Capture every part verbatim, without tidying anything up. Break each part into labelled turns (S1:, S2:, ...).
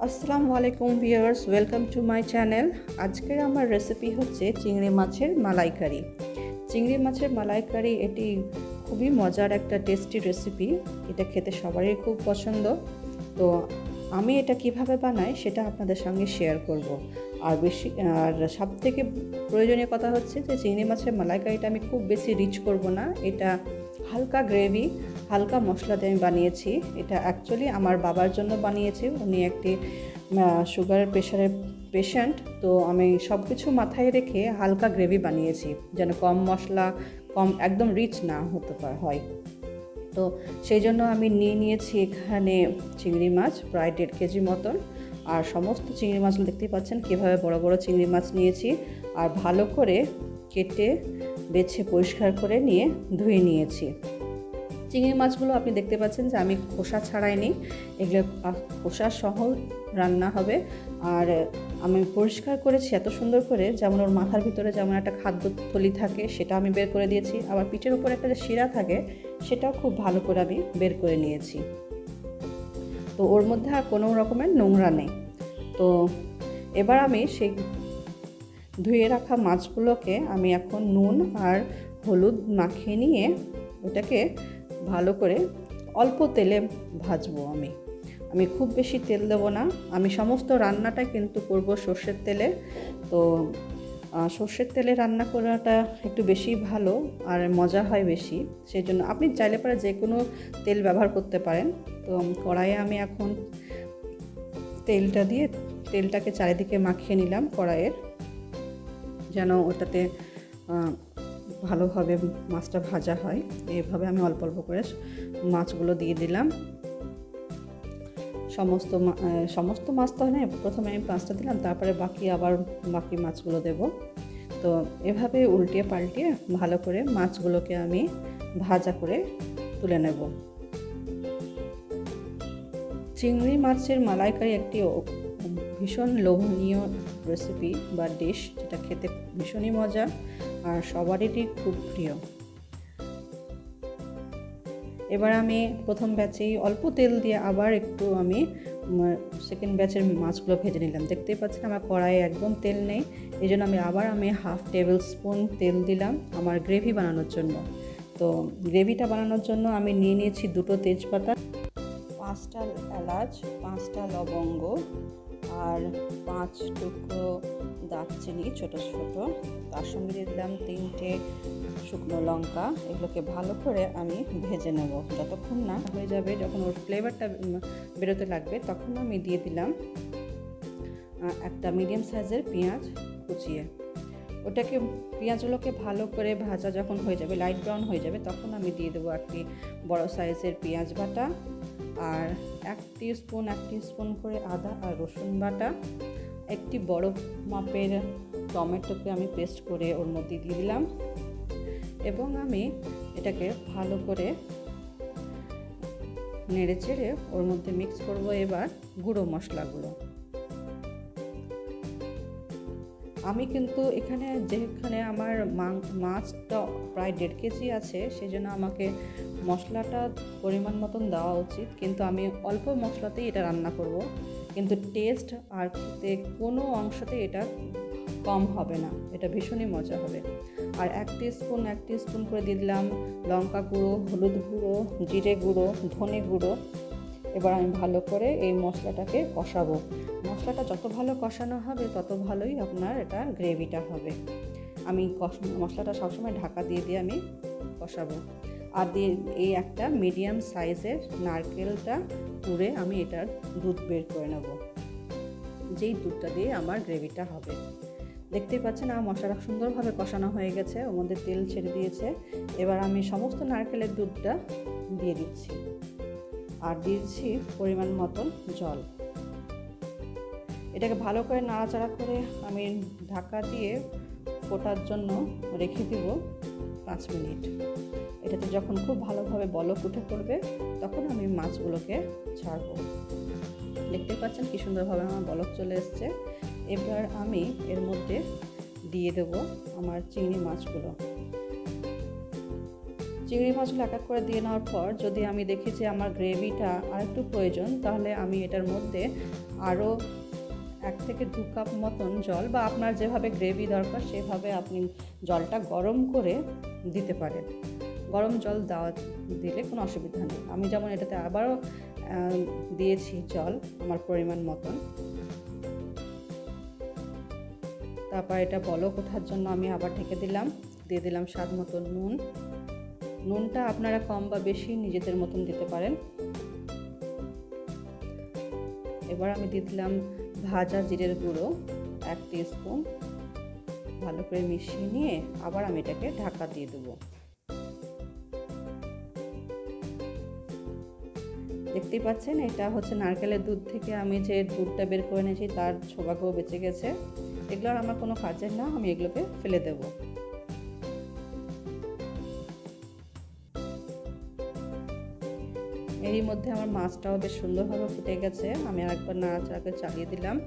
S1: আসসালামু আলাইকুম viewers, welcome to my channel. আজকের আমার রেসিপি হচ্ছে চিংড়ি মাছের মালাইকারি। চিংড়ি মাছের মালাইকারি এটি খুবই মজার একটা টেস্টি রেসিপি। এটা খেতে সবারই খুব পছন্দ। তো আমি এটা কিভাবে বানাই সেটা আপনাদের সঙ্গে শেয়ার করব। আর বেশি আর সবথেকে প্রয়োজনীয় কথা হচ্ছে যে চিংড়ি মাছের মালাইকারিটা আমি খুব বেশি রিচ করব না। এটা হালকা গ্রেভি, হালকা মশলা দিয়ে আমি বানিয়েছি। এটা অ্যাকচুয়ালি আমার বাবার জন্য বানিয়েছি। উনি একটি সুগারের প্রেশারের পেশেন্ট। তো আমি সব কিছু মাথায় রেখে হালকা গ্রেভি বানিয়েছি, যেন কম মশলা, কম একদম রিচ না হতে পারে হয়। তো সেই জন্য আমি নিয়ে নিয়েছি এখানে চিংড়ি মাছ প্রায় দেড় কেজি মতন। আর সমস্ত চিংড়ি মাছগুলো দেখতেই পাচ্ছেন কীভাবে বড় বড় চিংড়ি মাছ নিয়েছি। আর ভালো করে কেটে বেছে পরিষ্কার করে নিয়ে ধুয়ে নিয়েছি। চিংড়ি মাছগুলো আপনি দেখতে পাচ্ছেন যে আমি খোসা ছাড়াইনি, এগুলো খোসা সহ রান্না হবে। আর আমি পরিষ্কার করেছি এত সুন্দর করে, যেমন ওর মাথার ভিতরে যেমন একটা খাদ্যথলি থাকে সেটা আমি বের করে দিয়েছি, আবার পিঠের উপরে একটা যে শিরা থাকে সেটাও খুব ভালো করে আমি বের করে নিয়েছি। তো ওর মধ্যে আর কোনো রকমের নোংরা নেই। তো এবার আমি সেই ধুয়ে রাখা মাছগুলোকে আমি এখন নুন আর হলুদ মাখিয়ে নিয়ে ওটাকে ভালো করে অল্প তেলে ভাজবো। আমি আমি খুব বেশি তেল দেবো না। আমি সমস্ত রান্নাটা কিন্তু করব সর্ষের তেলে। তো সর্ষের তেলে রান্না করাটা একটু বেশি ভালো আর মজা হয় বেশি। সেই জন্য আপনি চাইলে পরে যে কোনো তেল ব্যবহার করতে পারেন। তো কড়াইয়ে আমি এখন তেলটা দিয়ে তেলটাকে চারিদিকে মাখিয়ে নিলাম কড়াইয়ের, যেন ওটাতে ভালোভাবে মাছটা ভাজা হয়। এইভাবে আমি অল্প অল্প করে মাছগুলো দিয়ে দিলাম। সমস্ত সমস্ত মাছ তো হয়, প্রথমে আমি পাঁচটা দিলাম, তারপরে বাকি আবার বাকি মাছগুলো দেব। তো এভাবে উল্টিয়ে পাল্টিয়ে ভালো করে মাছগুলোকে আমি ভাজা করে তুলে নেব। চিংড়ি মাছের মালাইকারি একটি ভীষণ লোভনীয় রেসিপি বা ডিশ, যেটা খেতে ভীষণই মজা আর সবারই খুব প্রিয়। এবার আমি প্রথম ব্যাচেই অল্প তেল দিয়ে আবার একটু আমি সেকেন্ড ব্যাচের মাছগুলো ভেজে নিলাম। দেখতেই পাচ্ছেন আমার কড়াইয়ে একদম তেল নেই, এই জন্য আমি আবার আমি হাফ টেবিল স্পুন তেল দিলাম আমার গ্রেভি বানানোর জন্য। তো গ্রেভিটা বানানোর জন্য আমি নিয়ে নিয়েছি দুটো তেজপাতা, পাঁচটা এলাচ, পাঁচটা লবঙ্গ আর পাঁচ টুকরো দারচিনি ছোট ছোট, তার সঙ্গে দিয়ে দিলাম তিনটে শুকনো লঙ্কা। এগুলোকে ভালো করে আমি ভেজে নেব যতক্ষণ না হয়ে যাবে। যখন ওর ফ্লেভারটা বেরোতে লাগবে তখন আমি দিয়ে দিলাম একটা মিডিয়াম সাইজের পেঁয়াজ কুচিয়ে। ওটাকে পেঁয়াজগুলোকে ভালো করে ভাজা যখন হয়ে যাবে, লাইট ব্রাউন হয়ে যাবে, তখন আমি দিয়ে দেবো একটি বড় সাইজের পেঁয়াজ বাটা আর এক স্পুন এক স্পুন করে আদা আর রসুন বাটা, একটি বড় মাপের টমেটোকে আমি পেস্ট করে ওর মধ্যে দিয়ে দিলাম। এবং আমি এটাকে ভালো করে নেড়ে চেড়ে ওর মধ্যে মিক্স করব এবার গুঁড়ো মশলাগুলো। আমি কিন্তু এখানে যেখানে আমার মাছটা প্রায় দেড় কেজি আছে, সেই জন্য আমাকে মশলাটা পরিমাণ মতন দেওয়া উচিত, কিন্তু আমি অল্প মশলাতেই এটা রান্না করব। কিন্তু টেস্ট আর খেতে কোনো অংশতে এটা কম হবে না, এটা ভীষণই মজা হবে। আর এক স্পুন এক স্পুন করে দিয়ে দিলাম লঙ্কা গুঁড়ো, হলুদ গুঁড়ো, জিরে গুঁড়ো, ধনে গুঁড়ো। এবার আমি ভালো করে এই মশলাটাকে কষাবো। মশলাটা যত ভালো কষানো হবে তত ভালোই আপনার এটা গ্রেভিটা হবে। আমি মশলাটা সবসময় ঢাকা দিয়ে দিয়ে আমি কষাবো। আর দিয়ে এই একটা মিডিয়াম সাইজের নারকেলটা পুড়ে আমি এটার দুধ বের করে নেব, যেই দুধটা দিয়ে আমার গ্রেভিটা হবে। দেখতেই পাচ্ছেন আমার মশলাটা সুন্দরভাবে কষানো হয়ে গেছে, ওর মধ্যে তেল ছেড়ে দিয়েছে। এবার আমি সমস্ত নারকেলের দুধটা দিয়ে দিচ্ছি আর দিয়েছি পরিমাণ মতন জল। এটাকে ভালো করে নাড়াচাড়া করে আমি ঢাকা দিয়ে ফোটার জন্য রেখে দিব পাঁচ মিনিট। এটাতে যখন খুব ভালোভাবে বলক উঠে পড়বে তখন আমি মাছগুলোকে ছাড়ব। দেখতে পাচ্ছেন কি সুন্দরভাবে আমার বলক চলে এসছে। এবার আমি এর মধ্যে দিয়ে দেব আমার চিংড়ি মাছগুলো। চিংড়ি মাছগুলো এক এক করে দিয়ে নেওয়ার পর যদি আমি দেখি যে আমার গ্রেভিটা আর একটু প্রয়োজন, তাহলে আমি এটার মধ্যে আরও এক থেকে দু কাপ মতন জল, বা আপনার যেভাবে গ্রেভি দরকার সেভাবে আপনি জলটা গরম করে দিতে পারেন। গরম জল দেওয়া দিলে কোনো অসুবিধা নেই। আমি যেমন এটাতে আবারও দিয়েছি জল আমার পরিমাণ মতন। তারপর এটা বলক ওঠার জন্য আমি আবার ঢেকে দিলাম, দিয়ে দিলাম স্বাদ মতো নুন। নুনটা আপনারা কম বা বেশি নিজেদের মতন দিতে পারেন। এবার আমি দিয়ে দিলাম ভাজা জিরের গুঁড়ো এক টিস্পুন। ভালো করে মিশিয়ে নিয়ে আবার আমি এটাকে ঢাকা দিয়ে দেবো। দেখতেই পাচ্ছেন এটা হচ্ছে নারকেলের দুধ থেকে আমি যে দুধটা বের করে নিয়েছি তার ছোবাগুলো বেঁচে গেছে। এগুলো আর আমার কোনো কাজের না, আমি এগুলোকে ফেলে দেব। এরই মধ্যে আমার মাছটাও বেশ সুন্দরভাবে ফুটে গেছে। আমি আরেকবার নাড়াচাড়া করে চালিয়ে দিলাম।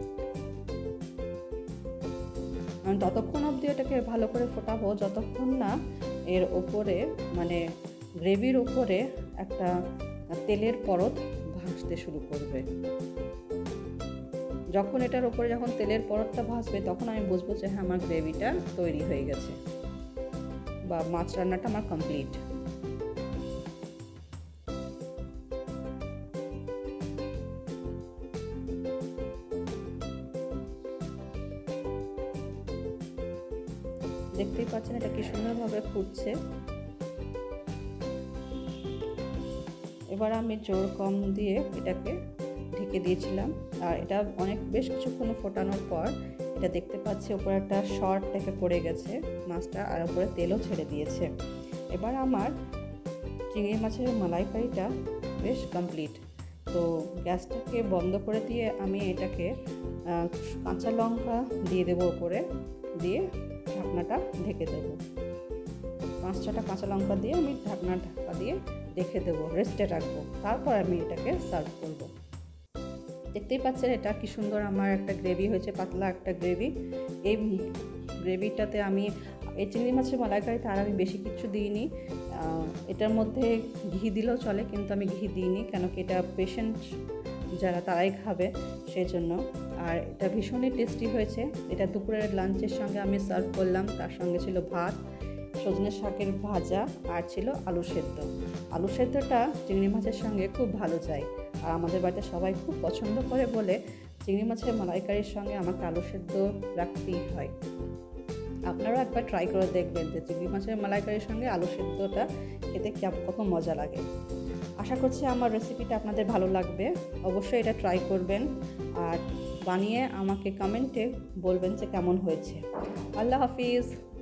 S1: আমি ততক্ষণ অবধি এটাকে ভালো করে ফোটাবো যতক্ষণ না এর ওপরে মানে গ্রেভির ওপরে একটা তেলের পরত ভাসতে শুরু করবে। যখন এটার ওপরে যখন তেলের পরতটা ভাসবে তখন আমি বুঝবো যে হ্যাঁ আমার গ্রেভিটা তৈরি হয়ে গেছে বা মাছ রান্নাটা আমার কমপ্লিট। দেখতেই পাচ্ছেন এটা কি সুন্দরভাবে ফুটছে। এবার আমি জোর কম দিয়ে এটাকে ঢেকে দিয়েছিলাম, আর এটা অনেক বেশ কিছুক্ষণ ফোটানোর পর এটা দেখতে পাচ্ছি উপরে একটা শর্ট থেকে পড়ে গেছে মাছটা, আর উপরে তেলও ছেড়ে দিয়েছে। এবার আমার চিংড়ি মাছের মালাইকারিটা বেশ কমপ্লিট। তো গ্যাসটাকে বন্ধ করে দিয়ে আমি এটাকে কাঁচা লঙ্কা দিয়ে দেবো উপরে, দিয়ে ঢাকনাটা ঢেকে দেবো। পাঁচ ছটা কাঁচা লঙ্কা দিয়ে আমি ঢাকনা ঢাকা দিয়ে রেখে দেবো, রেস্টে রাখবো। তারপর আমি এটাকে সার্ভ করব। দেখতেই পাচ্ছেন এটা কি সুন্দর আমার একটা গ্রেভি হয়েছে, পাতলা একটা গ্রেভি। এই গ্রেভিটাতে আমি এই চিংড়ি মাছের মালাইকারিতে আর আমি বেশি কিছু দিইনি। এটার মধ্যে ঘি দিলেও চলে, কিন্তু আমি ঘি দিইনি, কেন কি এটা পেশেন্ট যারা তারাই খাবে সেই জন্য। আর এটা ভীষণই টেস্টি হয়েছে। এটা দুপুরের লাঞ্চের সঙ্গে আমি সার্ভ করলাম। তার সঙ্গে ছিল ভাত, সজনে শাকের ভাজা, আর ছিল আলু সেদ্ধ। আলু সেদ্ধটা চিংড়ি মাছের সঙ্গে খুব ভালো যায়, আর আমাদের বাড়িতে সবাই খুব পছন্দ করে বলে চিংড়ি মাছের মালাইকারির সঙ্গে আমাকে আলু সেদ্ধ রাখতেই হয়। আপনারাও একবার ট্রাই করে দেখবেন যে চিংড়ি মাছের মালাইকারির সঙ্গে আলু সেদ্ধটা খেতে কত মজা লাগে। আশা করছি আমার রেসিপিটা আপনাদের ভালো লাগবে। অবশ্যই এটা ট্রাই করবেন আর বানিয়ে আমাকে কমেন্টে বলবেন যে কেমন হয়েছে। আল্লাহ হাফিজ।